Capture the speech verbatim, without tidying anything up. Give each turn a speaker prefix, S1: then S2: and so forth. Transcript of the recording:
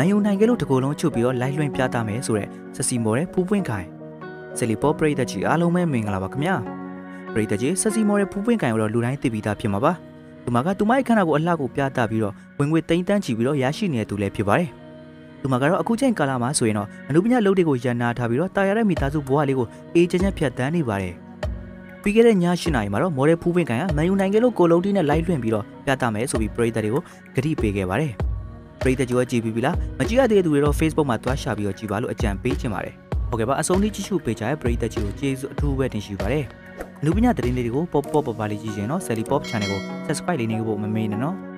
S1: ယူနိုင်ကလေးတကူလုံးချုပ်ပြီးတော့လိုက်လွှင့်ပြသမယ်ဆိုတဲ့ဆက်စီမော်ရဲ့ဖူးပွင့်ခိုင်celepop ပရိသတ်ကြီးအားလုံးပဲမင်္ဂလာပါခင်ဗျာပရိသတ်ကြီးဆက်စီမော်ရဲ့ဖူးပွင့်ခိုင်ကိုတော့လူတိုင်းသိပြီးသားဖြစ်မှာပါသူမကသူမရဲ့ခန္ဓာကိုယ်အလှကိုပြသပြီးတော့ဝင်ငွေတိမ့်တန်းချီပြီးတော့ရရှိနေတဲ့သူလည်းဖြစ်ပါတယ်သူမကတော့အခုချိန်ကာလမှာဆိုရင်တော့အနုပညာလုပ်တွေကိုရန်နာထားပြီးတော့တာယာတဲ့မိသားစုဘဝလေးကိုအေးချမ်းချမ်းဖြတ်တန်းနေပါတယ်ပြီးခဲ့တဲ့ည၈နာရီမှာတော့မော်ဒယ်ဖူးပွင့်ခိုင်ကမန်ယူနိုင်ကလေးကိုလုံးတီးနဲ့လိုက်လွှင့်ပြီးတော့ပြသမယ်ဆိုပြီးပရိသတ်တွေကိုဂတိပေးခဲ့ပါတယ်ပရိသတ်ကြီးကကြည့်ပြီးပြီလားမကြည့်ရသေးတဲ့သူတွေတော့ Facebook မှာတွားရှာပြီးတော့ကြည့်ပါလို့အကြံပေးချင်ပါတယ်ဟုတ်ကဲ့ပါအဆုံးထိကြည့်ရှုပေးကြတဲ့ပရိသတ်ကြီးကိုကျေးဇူးအထူးပဲတင်ရှိပါတယ်အနုပညာသတင်းလေးတွေကိုပေါ့ပေါ့ပါပါလေးကြည့်ရင်တော့ celepop channel ကို subscribe လေးနေဖို့မမေ့နဲ့နော်